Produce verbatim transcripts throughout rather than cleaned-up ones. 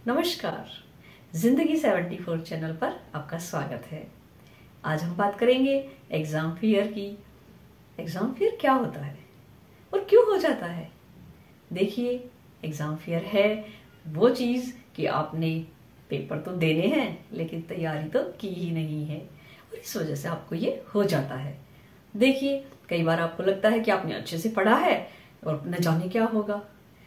नमस्कार, जिंदगी seventy four channel पर आपका स्वागत है। आज हम बात करेंगे एग्जाम फियर की। एग्जाम फियर क्या होता है और क्यों हो जाता है। देखिए, एग्जाम फियर है वो चीज कि आपने पेपर तो देने हैं लेकिन तैयारी तो की ही नहीं है और इस वजह से आपको ये हो जाता है। देखिए, कई बार आपको लगता है कि आपने अच्छे से पढ़ा है और न जाने क्या होगा।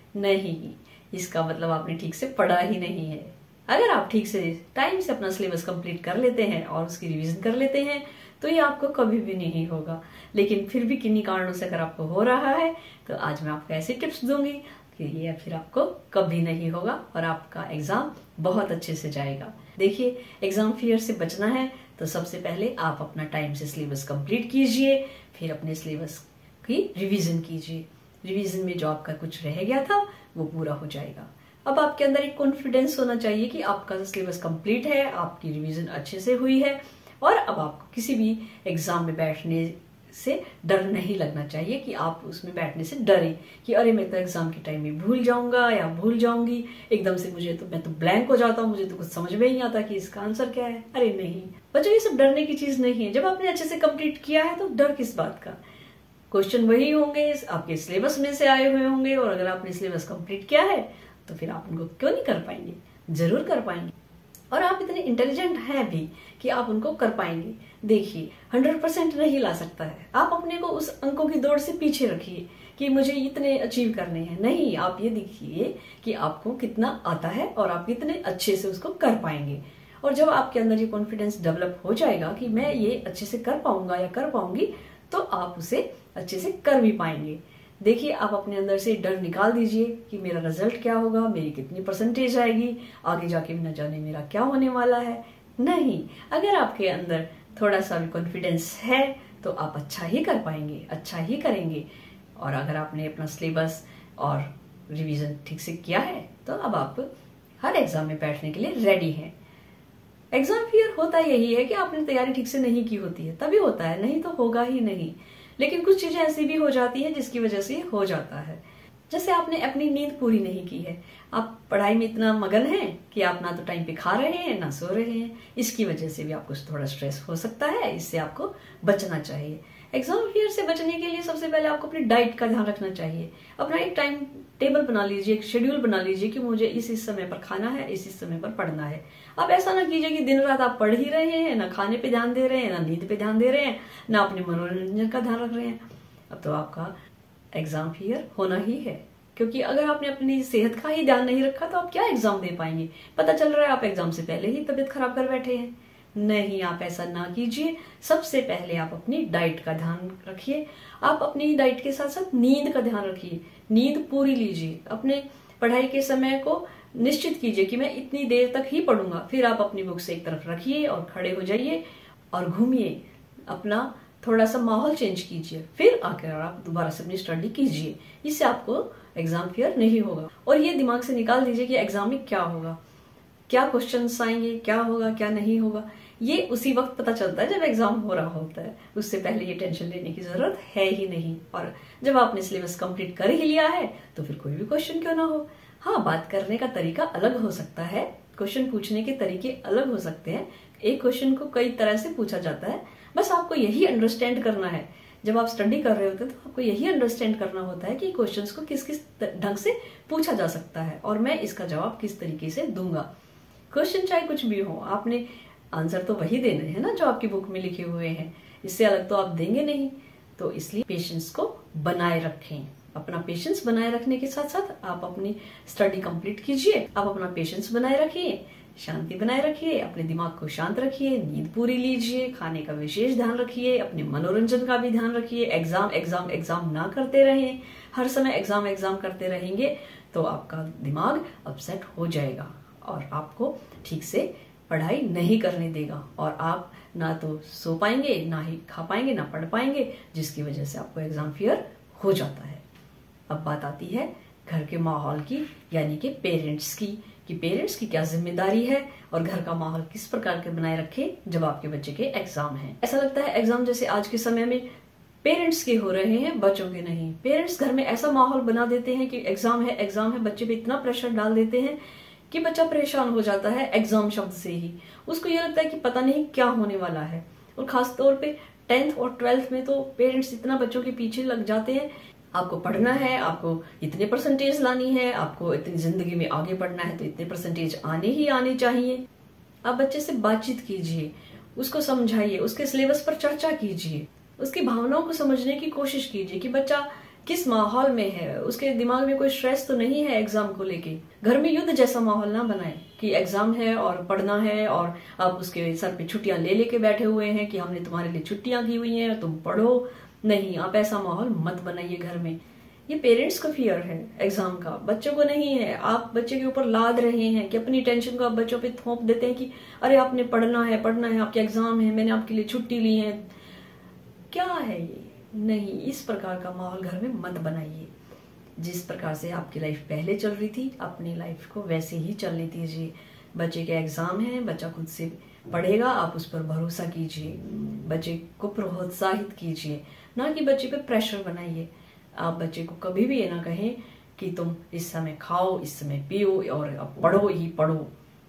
नहीं, इसका मतलब आपने ठीक से पढ़ा ही नहीं है। अगर आप ठीक से टाइम से अपना सिलेबस कंप्लीट कर लेते हैं और उसकी रिवीजन कर लेते हैं तो ये आपको कभी भी नहीं होगा। लेकिन फिर भी किन्हीं कारणों से अगर आपको हो रहा है तो आज मैं आपको ऐसी टिप्स दूंगी कि ये फिर आपको कभी नहीं होगा और आपका एग्जाम बहुत अच्छे से जाएगा। देखिए, एग्जाम फियर से बचना है तो सबसे पहले आप अपना टाइम से सिलेबस कंप्लीट कीजिए, फिर अपने सिलेबस की रिवीजन कीजिए। रिवीजन में जो आपका कुछ रह गया था वो पूरा हो जाएगा। अब आपके अंदर एक कॉन्फिडेंस होना चाहिए कि आपका सिलेबस कंप्लीट है, आपकी रिवीजन अच्छे से हुई है और अब आपको किसी भी एग्जाम में बैठने से डर नहीं लगना चाहिए कि आप उसमें बैठने से डरे कि अरे मैं तो एग्जाम के टाइम में भूल जाऊंगा या भूल जाऊंगी, एकदम से मुझे तो मैं तो ब्लैंक हो जाता हूँ, मुझे तो कुछ समझ में ही नहीं आता कि इसका आंसर क्या है। अरे नहीं बच्चों, ये सब डरने की चीज नहीं है। जब आपने अच्छे से कंप्लीट किया है तो डर किस बात का। क्वेश्चन वही होंगे, आपके सिलेबस में से आए हुए होंगे और अगर आपने सिलेबस कंप्लीट किया है तो फिर आप उनको क्यों नहीं कर पाएंगे, जरूर कर पाएंगे। और आप इतने इंटेलिजेंट हैं भी कि आप उनको कर पाएंगे। देखिए, हंड्रेड परसेंट नहीं ला सकता है। आप अपने को उस अंकों की दौड़ से पीछे रखिए कि मुझे इतने अचीव करने हैं। नहीं, आप ये देखिए कि आपको कितना आता है और आप कितने अच्छे से उसको कर पाएंगे। और जब आपके अंदर ये कॉन्फिडेंस डेवलप हो जाएगा कि मैं ये अच्छे से कर पाऊंगा या कर पाऊंगी तो आप उसे अच्छे से कर भी पाएंगे। देखिए, आप अपने अंदर से डर निकाल दीजिए कि मेरा रिजल्ट क्या होगा, मेरी कितनी परसेंटेज आएगी, आगे जाके न जाने मेरा क्या होने वाला है। नहीं, अगर आपके अंदर थोड़ा सा भी कॉन्फिडेंस है तो आप अच्छा ही कर पाएंगे, अच्छा ही करेंगे। और अगर आपने अपना सिलेबस और रिवीजन ठीक से किया है तो अब आप हर एग्जाम में बैठने के लिए रेडी हैं। एग्जाम फियर होता यही है कि आपने तैयारी ठीक से नहीं की होती है, तभी होता है, नहीं तो होगा ही नहीं। लेकिन कुछ चीजें ऐसी भी हो जाती हैं जिसकी वजह से हो जाता है। जैसे आपने अपनी नींद पूरी नहीं की है, आप पढ़ाई में इतना मगन हैं कि आप ना तो टाइम पे खा रहे हैं ना सो रहे हैं, इसकी वजह से भी आपको थोड़ा स्ट्रेस हो सकता है। इससे आपको बचना चाहिए। एग्जाम फियर से बचने के लिए सबसे पहले आपको अपनी डाइट का ध्यान रखना चाहिए। अपना एक टाइम टेबल बना लीजिए, एक शेड्यूल बना लीजिए कि मुझे इस इस समय पर खाना है, इस इस समय पर पढ़ना है। आप ऐसा ना कीजिए कि दिन रात आप पढ़ ही रहे हैं, ना खाने पे ध्यान दे रहे हैं, ना नींद पे ध्यान दे रहे हैं, ना अपने मनोरंजन का ध्यान रख रहे हैं। अब तो आपका एग्जाम फियर होना ही है, क्योंकि अगर आपने अपनी सेहत का ही ध्यान नहीं रखा तो आप क्या एग्जाम दे पाएंगे। पता चल रहा है आप एग्जाम से पहले ही तबीयत खराब कर बैठे हैं। नहीं, आप ऐसा ना कीजिए। सबसे पहले आप अपनी डाइट का ध्यान रखिए। आप अपनी डाइट के साथ साथ नींद का ध्यान रखिए, नींद पूरी लीजिए। अपने पढ़ाई के समय को निश्चित कीजिए कि मैं इतनी देर तक ही पढ़ूंगा। फिर आप अपनी बुक से एक तरफ रखिए और खड़े हो जाइए और घूमिए, अपना थोड़ा सा माहौल चेंज कीजिए, फिर आकर आप दोबारा से अपनी स्टडी कीजिए। इससे आपको एग्जाम फियर नहीं होगा। और ये दिमाग से निकाल दीजिए कि एग्जाम में क्या होगा, क्या क्वेश्चंस आएंगे, क्या होगा क्या नहीं होगा, ये उसी वक्त पता चलता है जब एग्जाम हो रहा होता है। उससे पहले ये टेंशन लेने की जरूरत है ही नहीं। और जब आपने सिलेबस कंप्लीट कर ही लिया है तो फिर कोई भी क्वेश्चन क्यों ना हो। हाँ, बात करने का तरीका अलग हो सकता है, क्वेश्चन पूछने के तरीके अलग हो सकते हैं। एक क्वेश्चन को कई तरह से पूछा जाता है, बस आपको यही अंडरस्टैंड करना है। जब आप स्टडी कर रहे होते हैं तो आपको यही अंडरस्टैंड करना होता है कि क्वेश्चंस को किस किस ढंग से पूछा जा सकता है और मैं इसका जवाब किस तरीके से दूंगा। क्वेश्चन चाहे कुछ भी हो, आपने आंसर तो वही देने हैं ना जो आपकी बुक में लिखे हुए हैं, इससे अलग तो आप देंगे नहीं। तो इसलिए पेशेंस को बनाए रखें। अपना पेशेंस बनाए रखने के साथ साथ आप अपनी स्टडी कंप्लीट कीजिए। आप अपना पेशेंस बनाए रखिए, शांति बनाए रखिए, अपने दिमाग को शांत रखिए, नींद पूरी लीजिए, खाने का विशेष ध्यान रखिए, अपने मनोरंजन का भी ध्यान रखिए। एग्जाम एग्जाम एग्जाम ना करते रहें। हर समय एग्जाम एग्जाम करते रहेंगे तो आपका दिमाग अपसेट हो जाएगा और आपको ठीक से पढ़ाई नहीं करने देगा और आप ना तो सो पाएंगे, ना ही खा पाएंगे, ना पढ़ पाएंगे, जिसकी वजह से आपको एग्जाम फियर हो जाता है। अब बात आती है घर के माहौल की, यानी कि पेरेंट्स की, कि पेरेंट्स की क्या जिम्मेदारी है और घर का माहौल किस प्रकार के बनाए रखे जब आपके बच्चे के एग्जाम हैं। ऐसा लगता है एग्जाम जैसे आज के समय में पेरेंट्स के हो रहे हैं, बच्चों के नहीं। पेरेंट्स घर में ऐसा माहौल बना देते हैं कि एग्जाम है एग्जाम है, बच्चे पे इतना प्रेशर डाल देते हैं कि बच्चा परेशान हो जाता है एग्जाम शब्द से ही। उसको ये लगता है कि पता नहीं क्या होने वाला है। और खास तौर पे टेंथ और ट्वेल्थ में तो पेरेंट्स इतना बच्चों के पीछे लग जाते हैं, आपको पढ़ना है, आपको इतने परसेंटेज लानी है, आपको इतनी जिंदगी में आगे बढ़ना है तो इतने परसेंटेज आने ही आने चाहिए। आप बच्चे से बातचीत कीजिए, उसको समझाइए, उसके सिलेबस पर चर्चा कीजिए, उसकी भावनाओं को समझने की कोशिश कीजिए कि बच्चा किस माहौल में है, उसके दिमाग में कोई स्ट्रेस तो नहीं है एग्जाम को लेके। घर में युद्ध जैसा माहौल ना बनाए कि एग्जाम है और पढ़ना है और आप उसके सर पे छुट्टियां ले लेके बैठे हुए हैं कि हमने तुम्हारे लिए छुट्टियां की हुई हैं, तुम पढ़ो। नहीं, आप ऐसा माहौल मत बनाइए घर में। ये पेरेंट्स को फियर है एग्जाम का, बच्चों को नहीं है। आप बच्चे के ऊपर लाद रहे हैं कि अपनी टेंशन को आप बच्चों पे थोप देते हैं कि अरे आपने पढ़ना है, पढ़ना है, आपके एग्जाम है, मैंने आपके लिए छुट्टी ली है। क्या है ये? नहीं, इस प्रकार का माहौल घर में मत बनाइए। जिस प्रकार से आपकी लाइफ पहले चल रही थी, अपनी लाइफ को वैसे ही चलने दीजिए। बच्चे के एग्जाम है, बच्चा खुद से पढ़ेगा, आप उस पर भरोसा कीजिए, बच्चे को प्रोत्साहित कीजिए, ना कि बच्चे पे प्रेशर बनाइए। आप बच्चे को कभी भी ये ना कहें कि तुम इस समय खाओ, इस समय पियो और अब पढ़ो ही पढ़ो।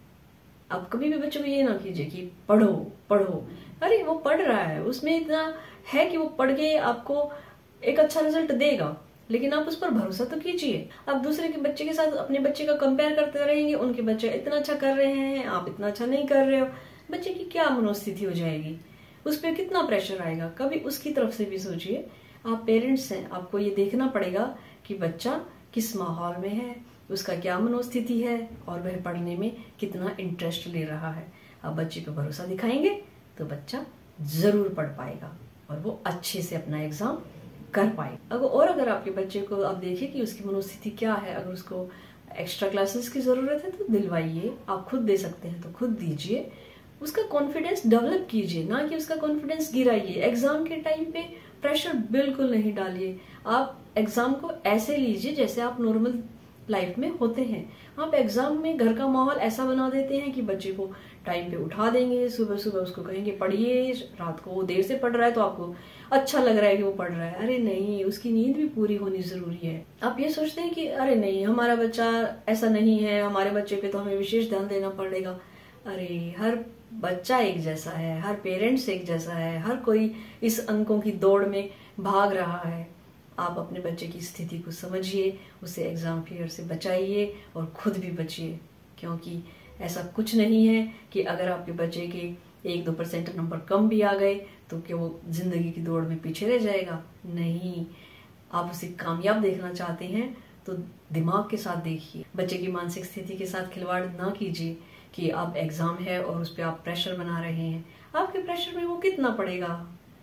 आप कभी भी बच्चों को ये ना कीजिए कि पढ़ो पढ़ो। अरे वो पढ़ रहा है, उसमें इतना है कि वो पढ़ के आपको एक अच्छा रिजल्ट देगा, लेकिन आप उस पर भरोसा तो कीजिए। आप दूसरे के बच्चे के साथ अपने बच्चे का कंपेयर करते रहेंगे, उनके बच्चे इतना अच्छा कर रहे हैं, आप इतना अच्छा नहीं कर रहे हो, बच्चे की क्या मनोस्थिति हो जाएगी, उस पर कितना प्रेशर आएगा। कभी उसकी तरफ से भी सोचिए। आप पेरेंट्स हैं, आपको ये देखना पड़ेगा कि बच्चा किस माहौल में है, उसका क्या मनोस्थिति है और वह पढ़ने में कितना इंटरेस्ट ले रहा है। आप बच्चे पे भरोसा दिखाएंगे तो बच्चा जरूर पढ़ पाएगा और वो अच्छे से अपना एग्जाम कर पाए। अगर और अगर आपके बच्चे को आप देखिए कि उसकी मनोस्थिति क्या है, अगर उसको एक्स्ट्रा क्लासेस की जरूरत है तो दिलवाइए। आप खुद दे सकते हैं तो खुद दीजिए। उसका कॉन्फिडेंस डेवलप कीजिए, ना कि उसका कॉन्फिडेंस गिराइए। एग्जाम के टाइम पे प्रेशर बिल्कुल नहीं डालिए। आप एग्जाम को ऐसे लीजिए जैसे आप नॉर्मल लाइफ में होते हैं। आप एग्जाम में घर का माहौल ऐसा बना देते हैं कि बच्चे को टाइम पे उठा देंगे, सुबह सुबह उसको कहेंगे पढ़िए, रात को वो देर से पढ़ रहा है तो आपको अच्छा लग रहा है कि वो पढ़ रहा है। अरे नहीं, उसकी नींद भी पूरी होनी जरूरी है। आप ये सोचते हैं कि अरे नहीं, हमारा बच्चा ऐसा नहीं है, हमारे बच्चे पे तो हमें विशेष ध्यान देना पड़ेगा। अरे हर बच्चा एक जैसा है, हर पेरेंट्स एक जैसा है, हर कोई इस अंकों की दौड़ में भाग रहा है। आप अपने बच्चे की स्थिति को समझिए, उसे एग्जाम फियर से बचाइए और खुद भी बचिए। क्योंकि ऐसा कुछ नहीं है कि अगर आपके बच्चे के एक दो परसेंट नंबर कम भी आ गए तो क्या वो जिंदगी की दौड़ में पीछे रह जाएगा। नहीं, आप उसे कामयाब देखना चाहते हैं तो दिमाग के साथ देखिए। बच्चे की मानसिक स्थिति के साथ खिलवाड़ ना कीजिए कि आप एग्जाम है और उस पर आप प्रेशर बना रहे हैं। आपके प्रेशर में वो कितना पढ़ेगा,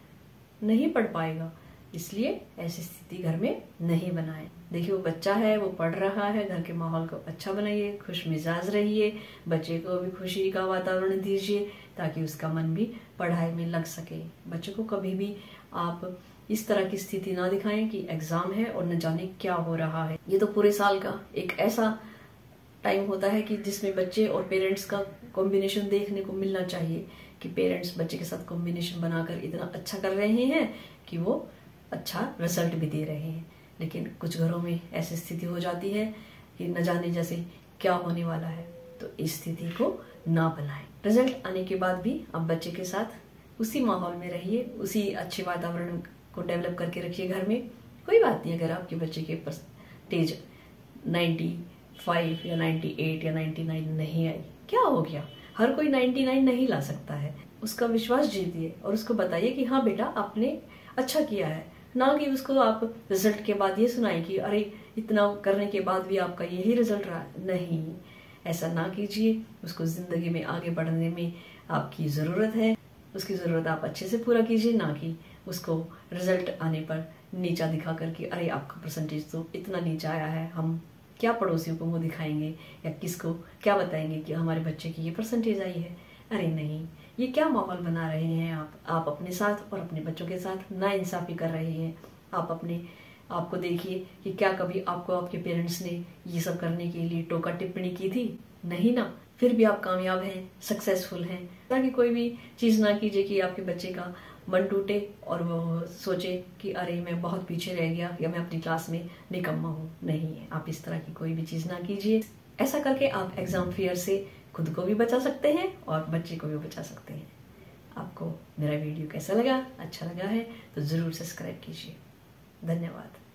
नहीं पढ़ पाएगा। इसलिए ऐसी स्थिति घर में नहीं बनाएं। देखिए वो बच्चा है, वो पढ़ रहा है, घर के माहौल को अच्छा बनाइए, खुश मिजाज रहिए, बच्चे को भी खुशी का वातावरण दीजिए ताकि उसका मन भी पढ़ाई में लग सके। बच्चे को कभी भी आप इस तरह की स्थिति ना दिखाएं कि एग्जाम है और न जाने क्या हो रहा है। ये तो पूरे साल का एक ऐसा टाइम होता है कि जिसमें बच्चे और पेरेंट्स का कॉम्बिनेशन देखने को मिलना चाहिए कि पेरेंट्स बच्चे के साथ कॉम्बिनेशन बनाकर इतना अच्छा कर रहे हैं कि वो अच्छा रिजल्ट भी दे रहे हैं। लेकिन कुछ घरों में ऐसी स्थिति हो जाती है कि न जाने जैसे क्या होने वाला है, तो इस स्थिति को ना बनाएं। रिजल्ट आने के बाद भी आप बच्चे के साथ उसी माहौल में रहिए, उसी अच्छे वातावरण को डेवलप करके रखिए घर में। कोई बात नहीं अगर आपके बच्चे के परसेंटेज नाइन्टी फाइव या नाइन्टी एट या नाइन्टी नाइन नहीं आई, क्या हो गया, हर कोई नाइन्टी नाइन नहीं ला सकता है। उसका विश्वास जीतिए और उसको बताइए कि हाँ बेटा आपने अच्छा किया है, ना कि उसको आप रिजल्ट के बाद ये सुनाएं कि अरे इतना करने के बाद भी आपका यही रिजल्ट रहा। नहीं, ऐसा ना कीजिए। उसको जिंदगी में आगे बढ़ने में आपकी जरूरत है, उसकी जरूरत आप अच्छे से पूरा कीजिए, ना कि उसको रिजल्ट आने पर नीचा दिखा करके अरे आपका परसेंटेज तो इतना नीचा आया है, हम क्या पड़ोसियों को मुंह दिखाएंगे या किसको क्या बताएंगे कि हमारे बच्चे की ये परसेंटेज आई है। अरे नहीं, ये क्या माहौल बना रहे हैं आप आप अपने साथ और अपने बच्चों के साथ नाइंसाफी कर रहे हैं। आप अपने आपको देखिए कि क्या कभी आपको आपके पेरेंट्स ने ये सब करने के लिए टोका टिप्पणी की थी? नहीं ना। फिर भी आप कामयाब हैं, सक्सेसफुल हैं। ताकि कोई भी चीज ना कीजिए कि आपके बच्चे का मन टूटे और वो सोचे कि अरे मैं बहुत पीछे रह गया या मैं अपनी क्लास में निकम्मा हूँ। नहीं है, आप इस तरह की कोई भी चीज ना कीजिए। ऐसा करके आप एग्ज़ाम फियर से खुद को भी बचा सकते हैं और बच्चे को भी बचा सकते हैं। आपको मेरा वीडियो कैसा लगा? अच्छा लगा है तो ज़रूर सब्सक्राइब कीजिए। धन्यवाद।